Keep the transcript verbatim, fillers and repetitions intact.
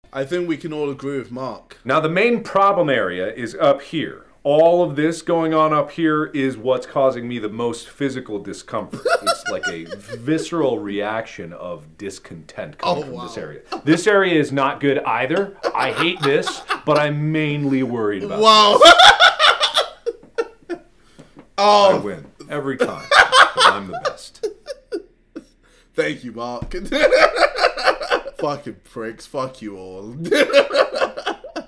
I think we can all agree with Mark. Now, the main problem area is up here. All of this going on up here is what's causing me the most physical discomfort. It's like a visceral reaction of discontent coming Oh, from wow. this area. This area is not good either. I hate this, but I'm mainly worried about Wow. this. Oh, I win every time, 'cause I'm the best. thank you, Mark. Fucking pricks. Fuck you all.